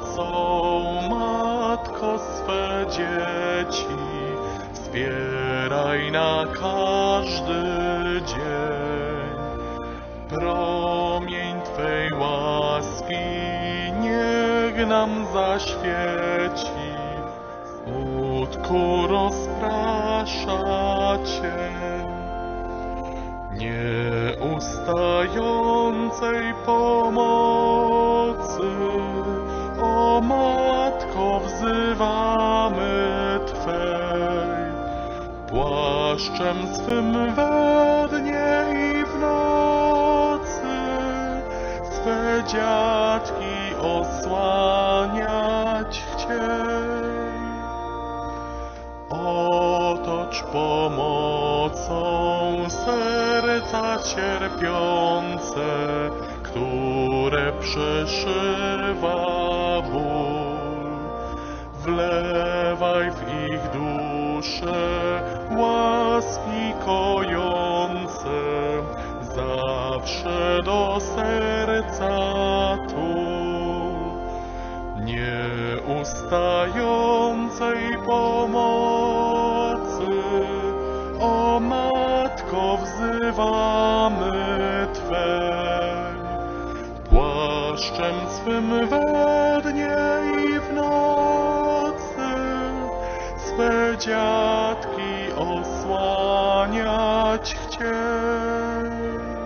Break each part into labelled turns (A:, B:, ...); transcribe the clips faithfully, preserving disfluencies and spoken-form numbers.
A: pomocą, Matko, swe dzieci, wspieraj na każdy dzień. Promień Twej łaski niech nam zaświeci, smutku rozprasza cień. Nieustającej pomocy, o Matko, wzywamy Twej. Płaszczem swym we dnie i w nocy swe dziatki osłaniać chciej. Otocz pomocą serca cierpiące, które przeszywa ból. Wlewaj w ich dusze łaski kojące, zawsze do serca tul. Nieustającej pomocy, o Matko, wzywamy Twej. Płaszczem swym we dnie i w nocy swe dziatki osłaniać chciej.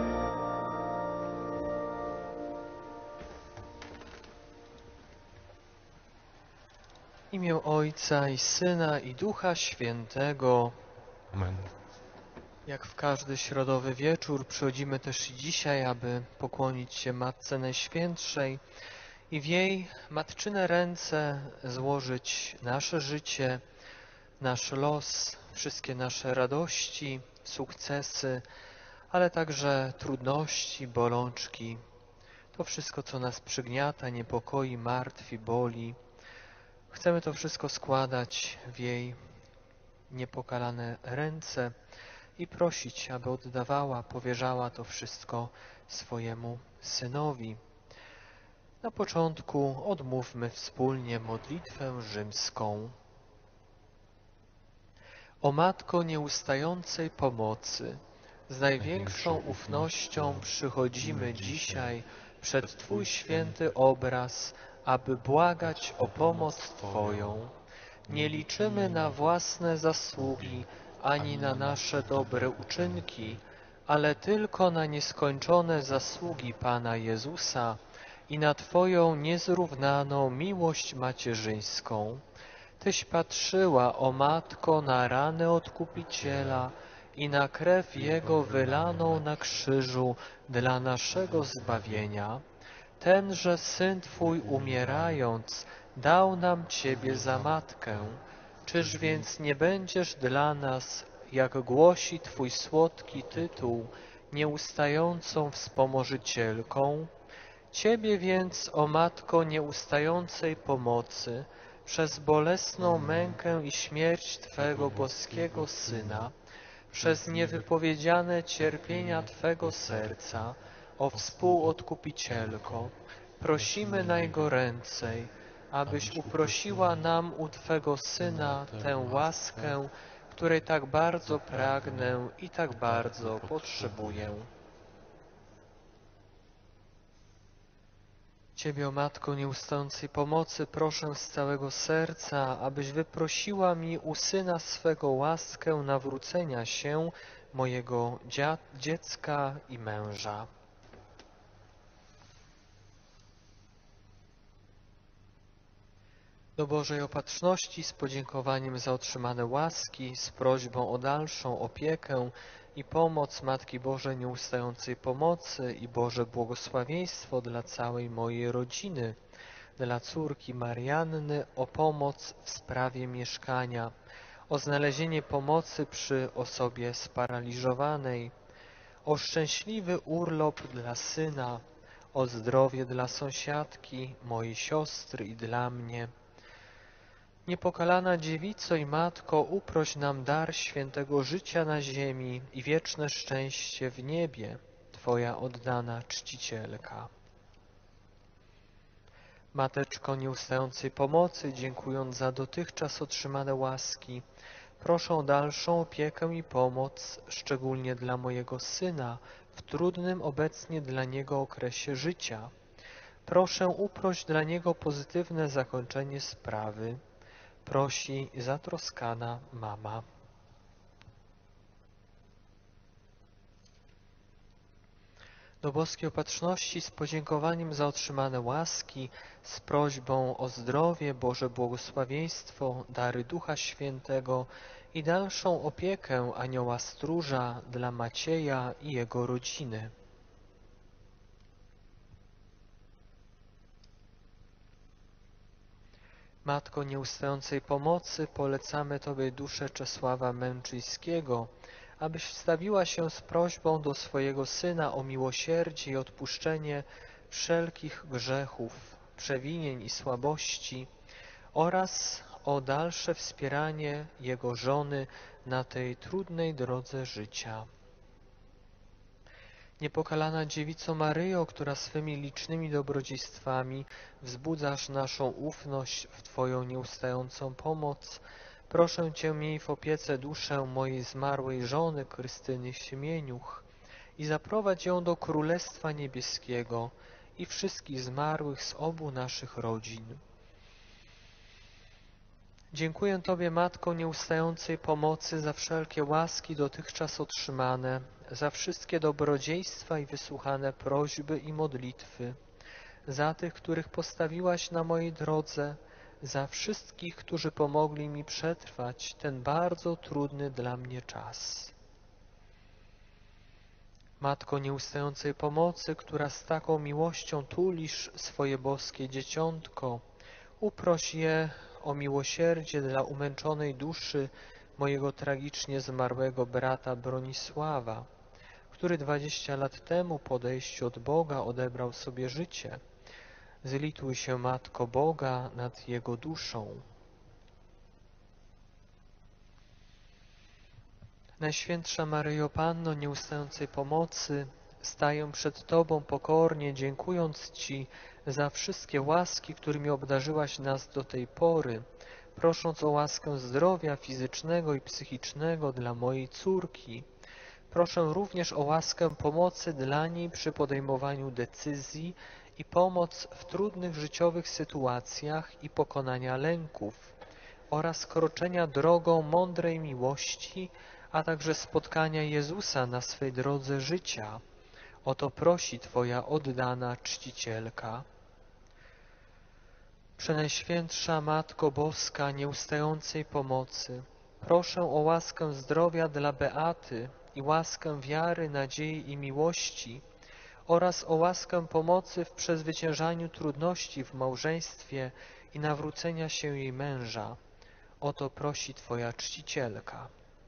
B: W imię Ojca i Syna i Ducha Świętego.
A: Amen.
B: Jak w każdy środowy wieczór przychodzimy też i dzisiaj, aby pokłonić się Matce Najświętszej i w jej matczyne ręce złożyć nasze życie, nasz los, wszystkie nasze radości, sukcesy, ale także trudności, bolączki. To wszystko, co nas przygniata, niepokoi, martwi, boli. Chcemy to wszystko składać w jej niepokalane ręce i prosić, aby oddawała, powierzała to wszystko swojemu Synowi. Na początku odmówmy wspólnie modlitwę rzymską. O Matko nieustającej pomocy, z największą ufnością przychodzimy dzisiaj przed Twój święty obraz, aby błagać o pomoc Twoją. Nie liczymy na własne zasługi, ani na nasze dobre uczynki, ale tylko na nieskończone zasługi Pana Jezusa i na Twoją niezrównaną miłość macierzyńską. Tyś patrzyła, o Matko, na rany Odkupiciela i na krew Jego wylaną na krzyżu dla naszego zbawienia. Tenże Syn Twój umierając dał nam Ciebie za Matkę. Czyż więc nie będziesz dla nas, jak głosi Twój słodki tytuł, nieustającą wspomożycielką? Ciebie więc, o Matko nieustającej pomocy, przez bolesną mękę i śmierć Twego boskiego Syna, przez niewypowiedziane cierpienia Twego serca, o współodkupicielko, prosimy najgoręcej, abyś uprosiła nam u Twego Syna tę łaskę, której tak bardzo pragnę i tak bardzo potrzebuję. Ciebie, o Matko nieustającej pomocy, proszę z całego serca, abyś wyprosiła mi u Syna swego łaskę nawrócenia się mojego dzia dziecka i męża. Do Bożej Opatrzności z podziękowaniem za otrzymane łaski, z prośbą o dalszą opiekę i pomoc Matki Bożej nieustającej pomocy i Boże błogosławieństwo dla całej mojej rodziny, dla córki Marianny, o pomoc w sprawie mieszkania, o znalezienie pomocy przy osobie sparaliżowanej, o szczęśliwy urlop dla syna, o zdrowie dla sąsiadki, mojej siostry i dla mnie. Niepokalana Dziewico i Matko, uproś nam dar świętego życia na ziemi i wieczne szczęście w niebie, Twoja oddana czcicielka. Mateczko nieustającej pomocy, dziękując za dotychczas otrzymane łaski, proszę o dalszą opiekę i pomoc, szczególnie dla mojego syna, w trudnym obecnie dla niego okresie życia. Proszę uproś dla niego pozytywne zakończenie sprawy. Prosi zatroskana mama. Do boskiej opatrzności z podziękowaniem za otrzymane łaski, z prośbą o zdrowie, Boże błogosławieństwo, dary Ducha Świętego i dalszą opiekę Anioła Stróża dla Macieja i jego rodziny. Matko nieustającej pomocy, polecamy Tobie duszę Czesława Męczyńskiego, abyś wstawiła się z prośbą do swojego Syna o miłosierdzie i odpuszczenie wszelkich grzechów, przewinień i słabości oraz o dalsze wspieranie jego żony na tej trudnej drodze życia. Niepokalana Dziewico Maryjo, która swymi licznymi dobrodziejstwami wzbudzasz naszą ufność w Twoją nieustającą pomoc, proszę Cię, miej w opiece duszę mojej zmarłej żony Krystyny Siemieniuch i zaprowadź ją do Królestwa Niebieskiego i wszystkich zmarłych z obu naszych rodzin. Dziękuję Tobie, Matko nieustającej pomocy, za wszelkie łaski dotychczas otrzymane, za wszystkie dobrodziejstwa i wysłuchane prośby i modlitwy, za tych, których postawiłaś na mojej drodze, za wszystkich, którzy pomogli mi przetrwać ten bardzo trudny dla mnie czas. Matko nieustającej pomocy, która z taką miłością tulisz swoje boskie dzieciątko, uproś je o miłosierdzie dla umęczonej duszy mojego tragicznie zmarłego brata Bronisława, który dwadzieścia lat temu po odejściu od Boga odebrał sobie życie. Zlituj się, Matko Boga, nad jego duszą. Najświętsza Maryjo Panno nieustającej pomocy, staję przed Tobą pokornie, dziękując Ci za wszystkie łaski, którymi obdarzyłaś nas do tej pory, prosząc o łaskę zdrowia fizycznego i psychicznego dla mojej córki. Proszę również o łaskę pomocy dla niej przy podejmowaniu decyzji i pomoc w trudnych życiowych sytuacjach i pokonania lęków oraz kroczenia drogą mądrej miłości, a także spotkania Jezusa na swej drodze życia. O to prosi Twoja oddana czcicielka. Przenajświętsza Matko Boska nieustającej pomocy, proszę o łaskę zdrowia dla Beaty i łaskę wiary, nadziei i miłości oraz o łaskę pomocy w przezwyciężaniu trudności w małżeństwie i nawrócenia się jej męża. O to prosi Twoja czcicielka.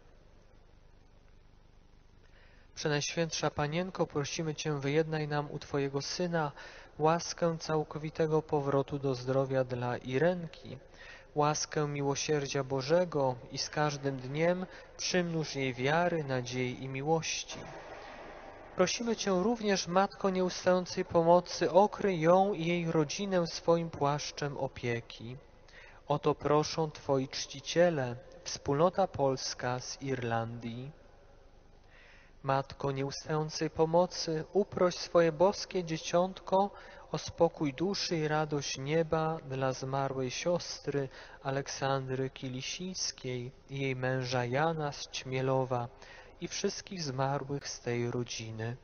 B: Przenajświętsza Panienko, prosimy Cię, wyjednaj nam u Twojego Syna łaskę całkowitego powrotu do zdrowia dla Irenki, łaskę miłosierdzia Bożego i z każdym dniem przymnóż jej wiary, nadziei i miłości. Prosimy Cię również, Matko nieustającej pomocy, okryj ją i jej rodzinę swoim płaszczem opieki. O to proszą Twoi czciciele, wspólnota polska z Irlandii. Matko nieustającej pomocy, uproś swoje boskie dzieciątko o spokój duszy i radość nieba dla zmarłej siostry Aleksandry Kilisińskiej i jej męża Jana z Ćmielowa i wszystkich zmarłych z tej rodziny.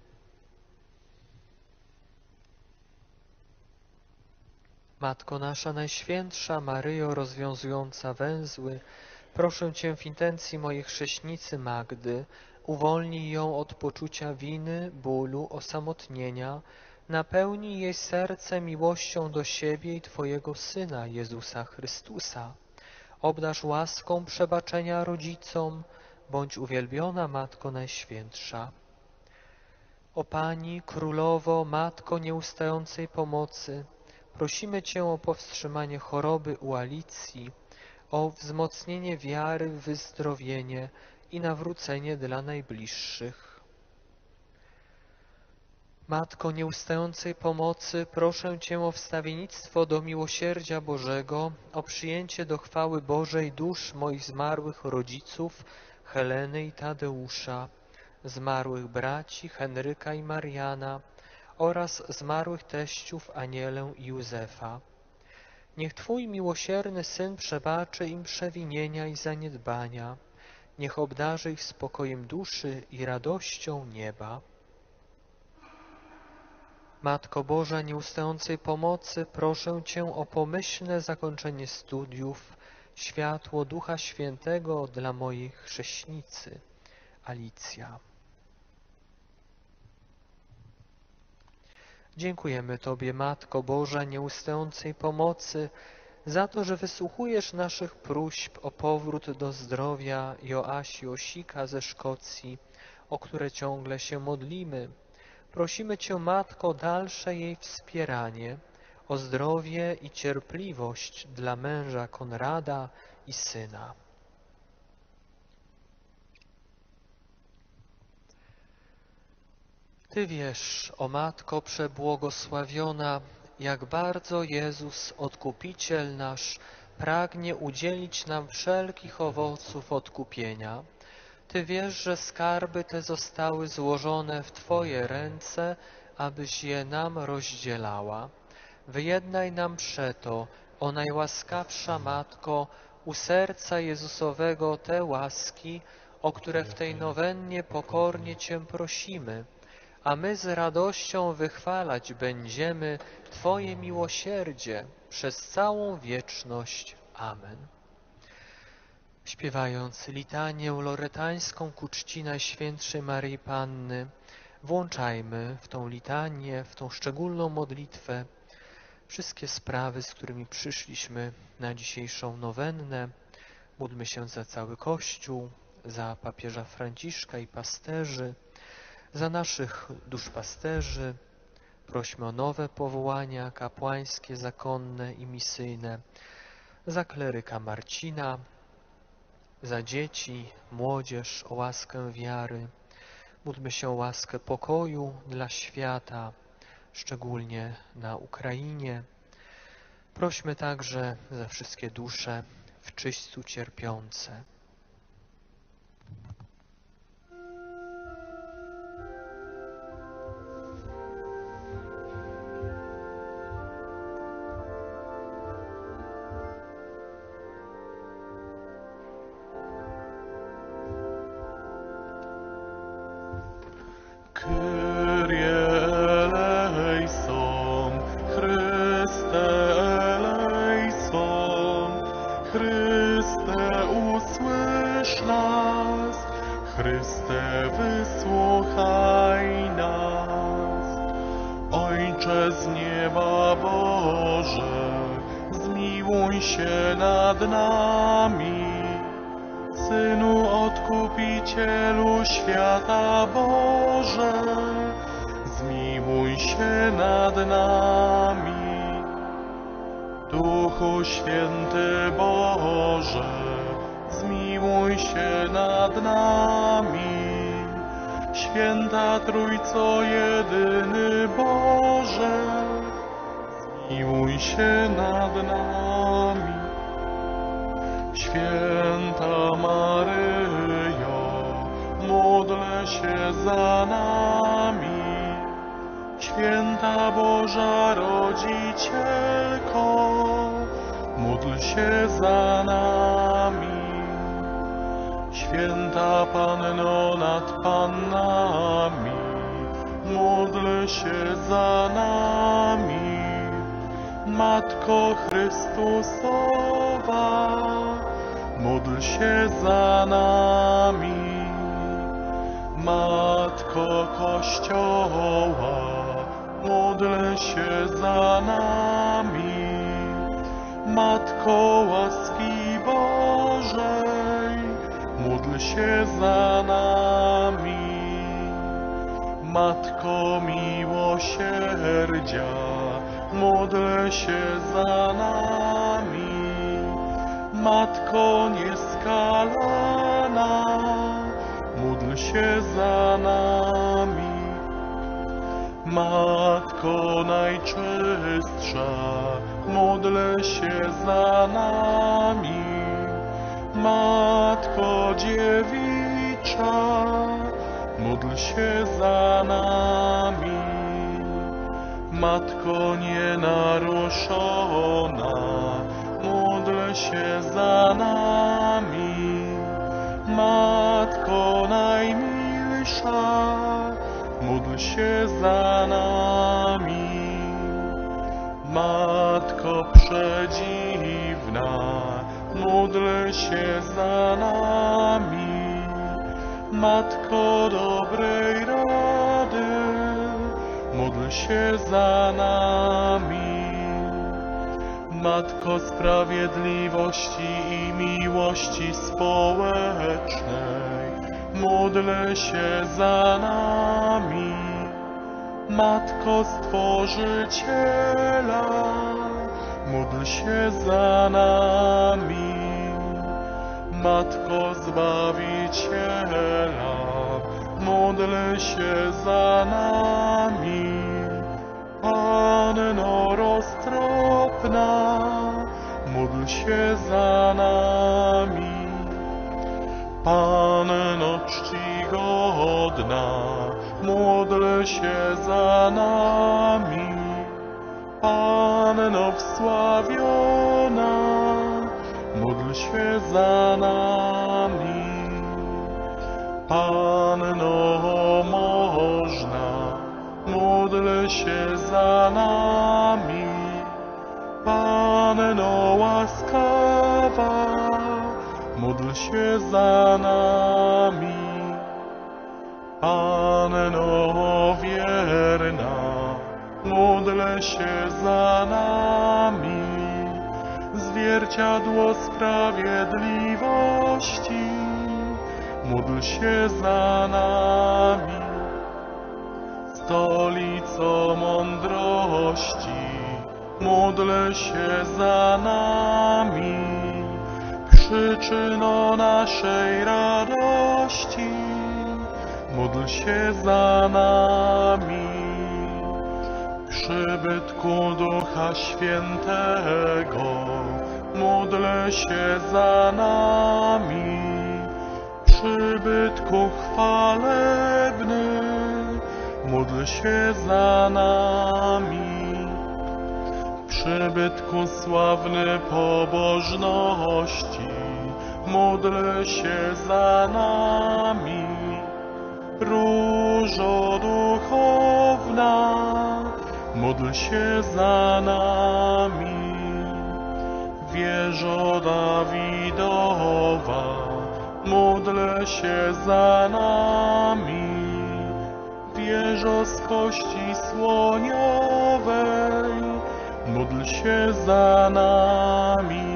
B: Matko nasza Najświętsza, Maryjo rozwiązująca węzły, proszę Cię w intencji mojej chrzestnicy Magdy, uwolnij ją od poczucia winy, bólu, osamotnienia, napełnij jej serce miłością do siebie i Twojego Syna, Jezusa Chrystusa. Obdarz łaską przebaczenia rodzicom, bądź uwielbiona Matko Najświętsza. O Pani, Królowo, Matko nieustającej pomocy, prosimy Cię o powstrzymanie choroby u Alicji, o wzmocnienie wiary, wyzdrowienie i nawrócenie dla najbliższych. Matko nieustającej pomocy, proszę Cię o wstawiennictwo do miłosierdzia Bożego, o przyjęcie do chwały Bożej dusz moich zmarłych rodziców, Heleny i Tadeusza, zmarłych braci Henryka i Mariana oraz zmarłych teściów Anielę i Józefa. Niech Twój miłosierny Syn przebaczy im przewinienia i zaniedbania. Niech obdarzy ich spokojem duszy i radością nieba. Matko Boża nieustającej pomocy, proszę Cię o pomyślne zakończenie studiów, światło Ducha Świętego dla mojej chrześnicy, Alicja. Dziękujemy Tobie, Matko Boża nieustającej pomocy, za to, że wysłuchujesz naszych próśb o powrót do zdrowia Joasi Osika ze Szkocji, o które ciągle się modlimy. Prosimy Cię, Matko, o dalsze jej wspieranie, o zdrowie i cierpliwość dla męża Konrada i syna. Ty wiesz, o Matko przebłogosławiona, jak bardzo Jezus, Odkupiciel nasz, pragnie udzielić nam wszelkich owoców odkupienia. Ty wiesz, że skarby te zostały złożone w Twoje ręce, abyś je nam rozdzielała. Wyjednaj nam przeto, o najłaskawsza Matko, u serca Jezusowego te łaski, o które w tej nowennie pokornie Cię prosimy, a my z radością wychwalać będziemy Twoje miłosierdzie przez całą wieczność. Amen. Śpiewając litanię loretańską ku czci Najświętszej Maryi Panny, włączajmy w tą litanię, w tą szczególną modlitwę wszystkie sprawy, z którymi przyszliśmy na dzisiejszą nowennę. Módlmy się za cały Kościół, za papieża Franciszka i pasterzy, za naszych duszpasterzy. Prośmy o nowe powołania kapłańskie, zakonne i misyjne, za kleryka Marcina, za dzieci, młodzież, o łaskę wiary. Módlmy się o łaskę pokoju dla świata, szczególnie na Ukrainie. Prośmy także za wszystkie dusze w czyśćcu cierpiące.
A: Kyrie eleison, Chryste eleison, Chryste usłysz nas, Chryste wysłuchaj nas. Ojcze z nieba Boże, zmiłuj się nad nami. Synu Odkupicielu świata Boże, zmiłuj się nad nami. Duchu Święty Boże, zmiłuj się nad nami. Święta Trójco jedyny Boże, zmiłuj się nad nami. Święta Maryjo, módl się za nami. Święta Boża Rodzicielko, módl się za nami. Święta Panno nad Pannami, módl się za nami. Matko Chrystusowa, módl się za nami. Matko Kościoła, módl się za nami. Matko łaski Bożej, módl się za nami. Matko miłosierdzia, módl się za nami. Matko nieskalana, módl się za nami. Matko najczystsza, módl się za nami. Matko dziewicza, módl się za nami. Matko nienaruszona, módl się za nami. Matko najmilsza, módl się za nami. Matko przedziwna, módl się za nami. Matko dobrej rady, módl się za nami. Matko sprawiedliwości i miłości społecznej, módl się za nami. Matko Stworzyciela, módl się za nami. Matko Zbawiciela, módl się za nami. Panno roztropna, módl się za nami. Panno czcigodna, módl się za nami. Panno wsławiona, módl się za nami. Panno można, módl się za nami. Panno łaskawa, módl się za nami. Panno wierna, módl się za nami. Zwierciadło sprawiedliwości, módl się za nami. Stolico mądrości, módl się za nami. Przyczyno naszej radości, módl się za nami. Przybytku Ducha Świętego, módl się za nami. Przybytku chwalebny, módl się za nami. Przybytku sławny pobożności, módl się za nami. Różo duchowna, módl się za nami. Wieżo Dawidowa, módl się za nami. Wieżo z kości słoniowej, módl się za nami.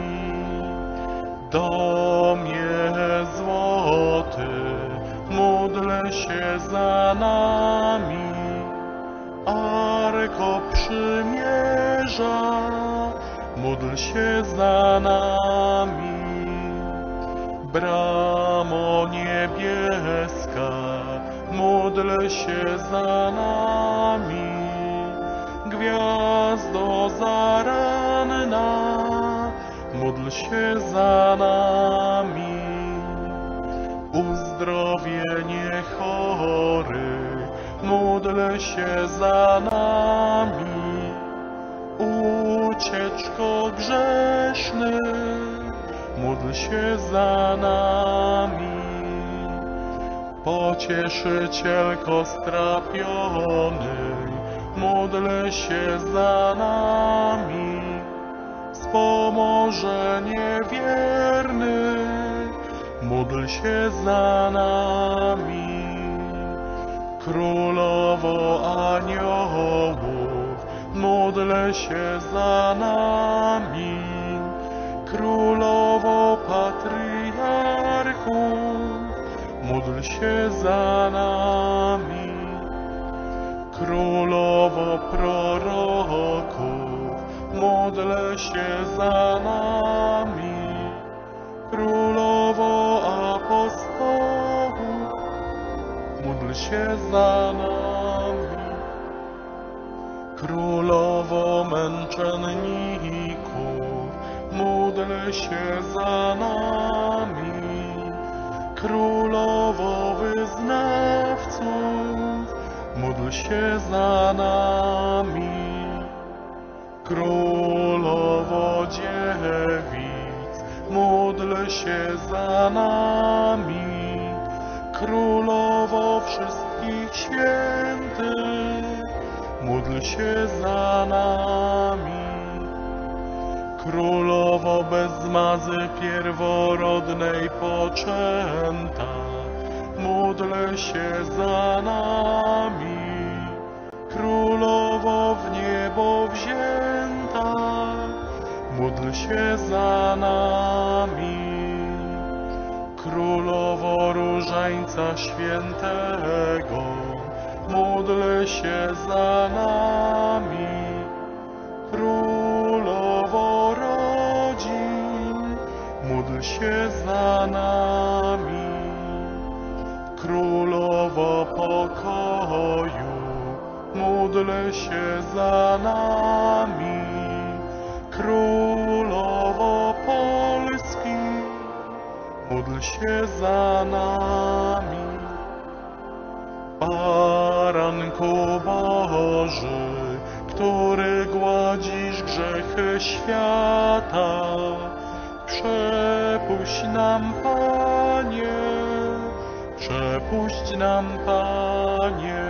A: Domie złoty, módl się za nami. Arko przymierza, módl się za nami. Bramo niebieska, módl się za nami. Gwiazdo zaranna, módl się za nami. Uzdrowienie chory, módl się za nami. Ucieczko grzeszny, módl się za nami. Pocieszycielko strapionej, módl się za nami. Wspomożenie wierny, módl się za nami. Królowo aniołów, módl się za nami. Królowo patriarchów, módl się za nami. Królowo proroków, módl się za nami. Królowo apostołów, módl się za nami. módl się za nami. Królowo wyznawców, módl się za nami. Królowo dziewic, módl się za nami. Królowo wszystkich świętych, módl się za nami. Królowo bez zmazy pierworodnej poczęta, módl się za nami. Królowo w niebo wzięta, módl się za nami. Królowo różańca świętego, módl się za nami. Królowo rodzin, módl się za nami. Królowo pokoju, módl się za nami. Królowo Polski, módl się za nami. Baranku Boży, który gładzisz grzechy świata, przepuść nam, Panie, przepuść nam, Panie.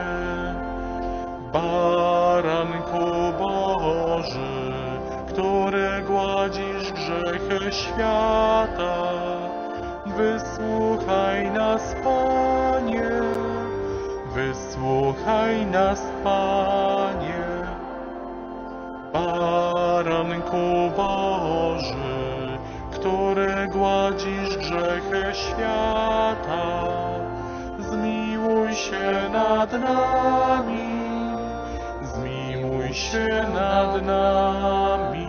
A: Baranku Boży, który gładzisz grzechy świata, wysłuchaj nas, Panie, wysłuchaj nas, Panie. Baranku Boży, który gładzisz grzechy świata, zmiłuj się nad nami, zmiłuj się nad nami.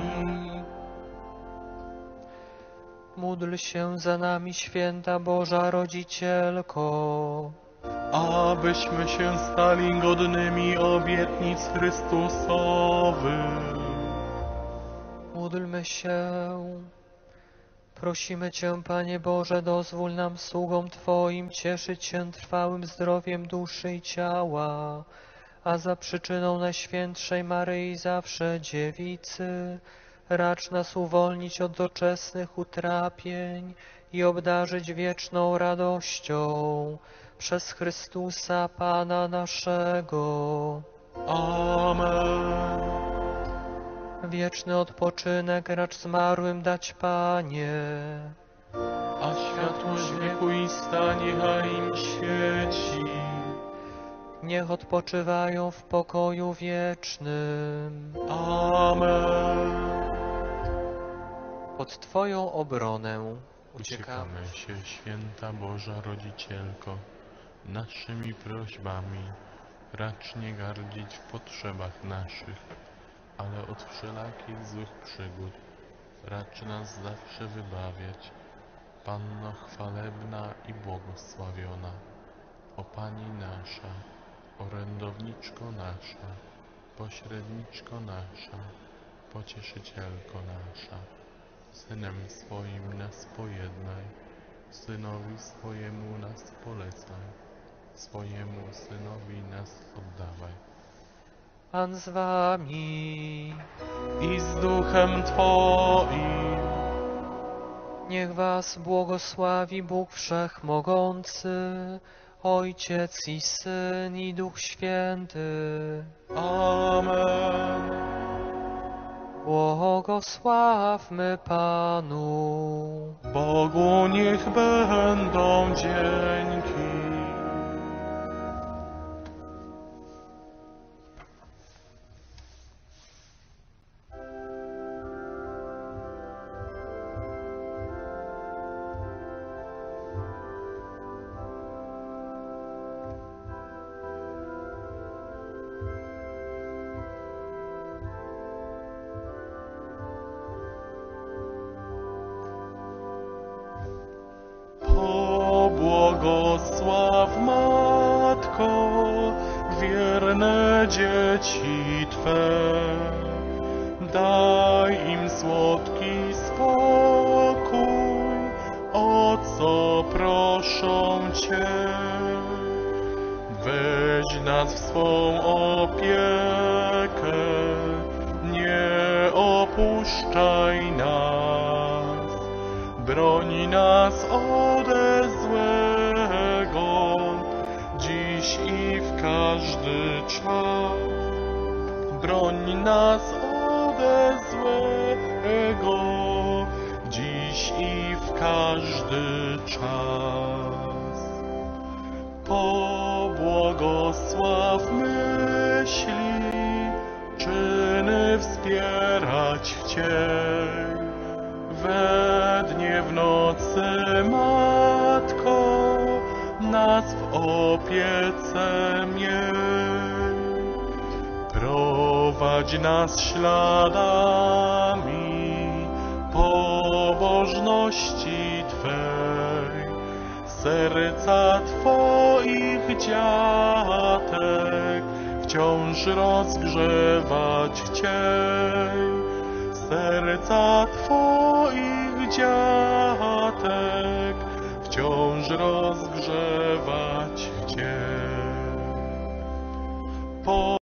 B: Módl się za nami, święta Boża Rodzicielko,
A: abyśmy się stali godnymi obietnic Chrystusowych.
B: módlmy się. Prosimy Cię, Panie Boże, dozwól nam, sługom Twoim, cieszyć się trwałym zdrowiem duszy i ciała, a za przyczyną Najświętszej Maryi zawsze Dziewicy, racz nas uwolnić od doczesnych utrapień i obdarzyć wieczną radością przez Chrystusa Pana naszego.
A: Amen.
B: Wieczny odpoczynek racz zmarłym dać, Panie,
A: A światłość wiekuista niechaj im świeci.
B: niech odpoczywają w pokoju wiecznym.
A: Amen.
B: Pod Twoją obronę uciekamy.
A: Uciekamy się, święta Boża Rodzicielko, naszymi prośbami. Racz nie gardzić w potrzebach naszych, ale od wszelakich złych przygód racz nas zawsze wybawiać. Panno chwalebna i błogosławiona, o Pani nasza, orędowniczko nasza, pośredniczko nasza, pocieszycielko nasza, Synem swoim nas pojednaj, Synowi swojemu nas polecaj, swojemu Synowi nas oddawaj.
B: Pan z Wami,
A: I z duchem Twoim.
B: niech Was błogosławi Bóg Wszechmogący, Ojciec i Syn i Duch Święty.
A: Amen.
B: Błogosławmy Panu.
A: Bogu niech będą dzięki. Pobłogosław, Matko, wierne dzieci Twe, daj im słodki spokój nas w swą opiekę, nie opuszczaj nas, broń nas ode złego, dziś i w każdy czas. Broń nas ode złego, dziś i w każdy czas. Pobłogosław myśli, czyny wspierać chciej. We dnie w nocy, Matko, nas w opiece miej. Prowadź nas śladami pobożności Twej, serca Twoich dziatek wciąż rozgrzewać chciej. Serca Twoich dziatek wciąż rozgrzewać chciej.